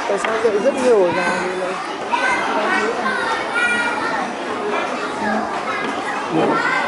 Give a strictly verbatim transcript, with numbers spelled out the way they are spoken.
Tại sao dậy rất nhiều ở nhà như này?